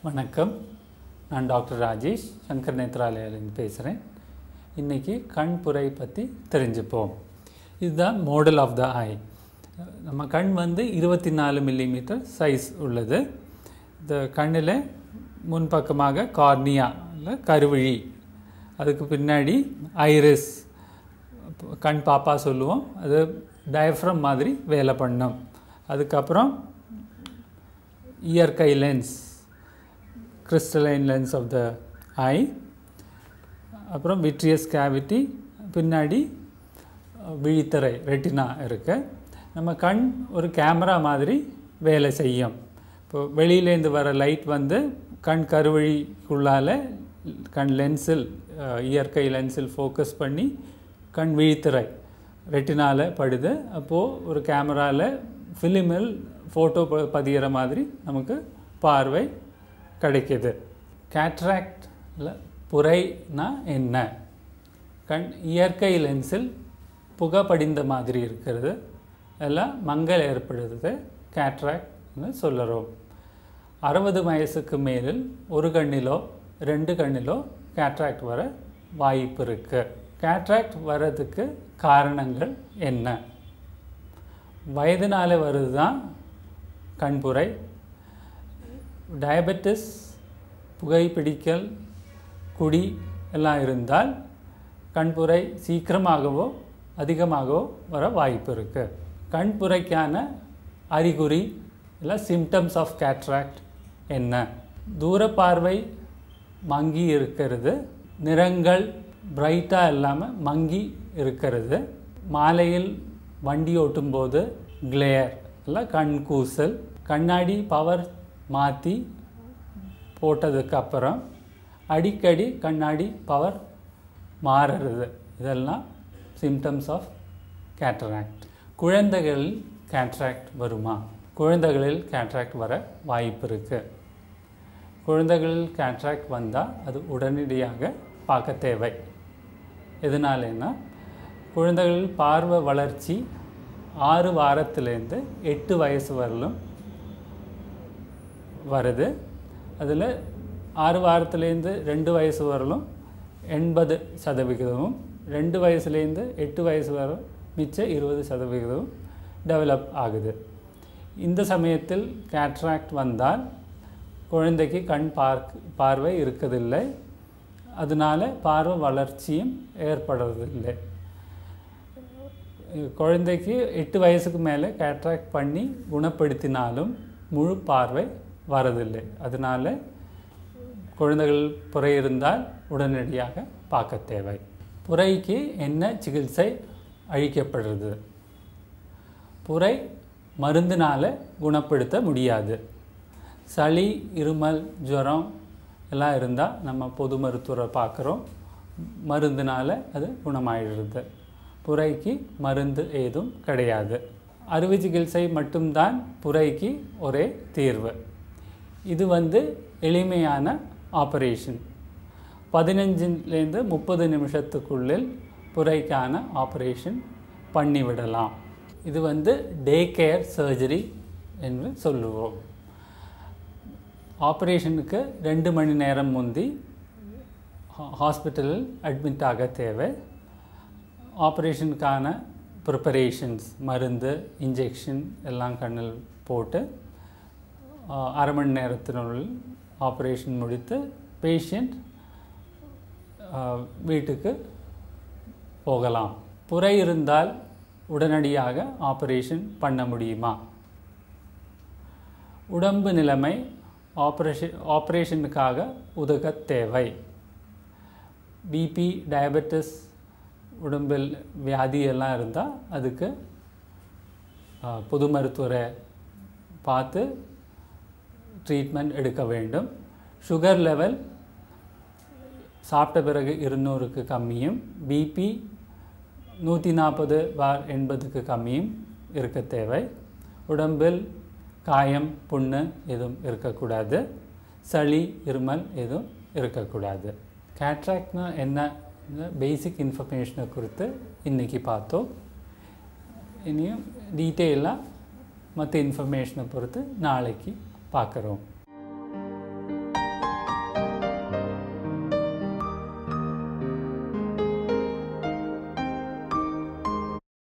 வணக்கம். நான் டாக்டர் ராஜேஷ் சங்கர் நேத்ராலயிலிருந்து பேசுகிறேன். இன்றைக்கி கண்புரை பற்றி தெரிஞ்சுப்போம். இதுதான் மாடல் ஆஃப் த ஐ. நம்ம கண் வந்து 24 மில்லிமீட்டர் சைஸ் உள்ளது. இந்த கண்ணில் முன்பக்கமாக கார்னியா இல்லை கருவிழி, அதுக்கு பின்னாடி ஐரிஸ், கண் பாப்பா சொல்லுவோம், அது டயஃப்ரம் மாதிரி வேலை பண்ணும். அதுக்கப்புறம் இயற்கை lens, crystalline lens of the eye, அப்புறம் vitreous cavity, பின்னாடி விழித்திரை ரெட்டினா இருக்கு. நம்ம கண் ஒரு கேமரா மாதிரி வேலை செய்யும். இப்போ வெளியிலேருந்து வர லைட் வந்து கண் கருவழிக்குள்ளால் கண் லென்ஸில், இயற்கை லென்ஸில் ஃபோக்கஸ் பண்ணி கண் விழித்திரை ரெட்டினால் படுது. அப்போது ஒரு கேமராவில் ஃபிலிமில் ஃபோட்டோ பதிகிற மாதிரி நமக்கு பார்வை கிடைக்கிது. கேட்ராக்டில் புரைனா என்ன? கண் இயற்கை லென்ஸில் புகை படிந்த மாதிரி இருக்கிறது, எல்லாம் மங்கல் ஏற்படுறது கேட்ராக்ட்னு சொல்லுறோம். 60 வயசுக்கு மேலில் ஒரு கண்ணிலோ 2 கண்ணிலோ கேட்ராக்ட் வர வாய்ப்பு இருக்குது. கேட்ராக்ட் வர்றதுக்கு காரணங்கள் என்ன? வயதினால வருது தான் கண்புரை. டயபெட்டிஸ், புகைப்பிடிக்கல், குடி எல்லாம் இருந்தால் கண்புரை சீக்கிரமாகவோ அதிகமாகவோ வர வாய்ப்பு இருக்குது. கண்புரைக்கான அறிகுறி இல்லை சிம்டம்ஸ் ஆஃப் கேட்ராக்ட் என்ன? தூர பார்வை மங்கி இருக்கிறது, நிறங்கள் பிரைட்டாக இல்லாமல் மங்கி இருக்கிறது, மாலையில் வண்டி ஓட்டும்போது கிளேர் இல்லை கண் கூசல், கண்ணாடி பவர் மாற்றி போட்டதுக்கப்புறம் அடிக்கடி கண்ணாடி பவர் மாறுறது, இதெல்லாம் சிம்டம்ஸ் ஆஃப் கேட்ராக்ட். குழந்தைகளில் கேட்ராக்ட் வருமா? குழந்தைகளில் கேட்ராக்ட் வர வாய்ப்பு இருக்குது. குழந்தைகளில் கேட்ராக்ட் வந்தால் அது உடனடியாக பார்க்க தேவை. எதனாலன்னா, குழந்தைகளில் பார்வை வளர்ச்சி 6 வாரத்திலேருந்து 8 வயசு வரலும் வருது. அதில் 6 வாரத்துலேருந்து 2 வயசு வரலும் 80%, 2 வயசுலேருந்து 8 வயசு வரை மிச்சம் 20% டெவலப் ஆகுது. இந்த சமயத்தில் கேட்ராக்ட் வந்தால் குழந்தைக்கு கண் பார்வை இருக்கதில்லை, அதனால பார்வை வளர்ச்சியும் ஏற்படுறதில்லை. குழந்தைக்கு 8 வயசுக்கு மேலே கேட்ராக்ட் பண்ணி குணப்படுத்தினாலும் முழு பார்வை வரதில்லை. அதனால் குழந்தைகள் புரை இருந்தால் உடனடியாக பார்க்க தேவை. புரைக்கு என்ன சிகிச்சை அளிக்கப்படுறது? புரை மருந்தினால் குணப்படுத்த முடியாது. சளி, இருமல், ஜுரம் எல்லாம் இருந்தால் நம்ம பொது மருத்துவரை பார்க்குறோம், மருந்தினால் அது குணமாயிடுறது. புரைக்கு மருந்து ஏதும் கிடையாது. அறுவை சிகிச்சை மட்டும்தான் புரைக்கு ஒரே தீர்வு. இது வந்து எளிமையான ஆப்ரேஷன். 15லேருந்து 30 நிமிஷத்துக்குள்ளில் புரைக்கான ஆப்ரேஷன் பண்ணிவிடலாம். இது வந்து டே கேர் சர்ஜரி என்று சொல்லுவோம். ஆப்ரேஷனுக்கு 2 மணி நேரம் முந்தி ஹாஸ்பிட்டலில் அட்மிட் ஆக தேவை. ஆப்ரேஷனுக்கான ப்ரிப்பரேஷன்ஸ், மருந்து, இன்ஜெக்ஷன் எல்லாம் கண்ணில் போட்டு அரை மணி நேரத்தினுள் ஆப்ரேஷன் முடித்து பேஷண்ட் வீட்டுக்கு போகலாம். புரை இருந்தால் உடனடியாக ஆப்ரேஷன் பண்ண முடியுமா? உடம்பு நிலைமை ஆப்ரேஷனுக்காக உதவ தேவை. பிபி, டயபெட்டிஸ், உடம்பில் வியாதி எல்லாம் இருந்தால் அதுக்கு பொது மருத்துவரை பார்த்து ட்ரீட்மெண்ட் எடுக்க வேண்டும். சுகர் லெவல் சாப்பிட்ட பிறகு 200க்கு கம்மியும், பிபி 140/80க்கு கம்மியும் இருக்க தேவை. உடம்பில் காயம், புண்ணு எதுவும் இருக்கக்கூடாது. சளி, இருமல் எதுவும் இருக்கக்கூடாது. கேட்ராக்ட்னா என்ன பேசிக் இன்ஃபர்மேஷனை குறித்து இன்றைக்கி பார்த்தோம். இனியும் டீட்டெயிலாக மற்ற இன்ஃபர்மேஷனை பொறுத்து நாளைக்கு பார்க்குறோம்.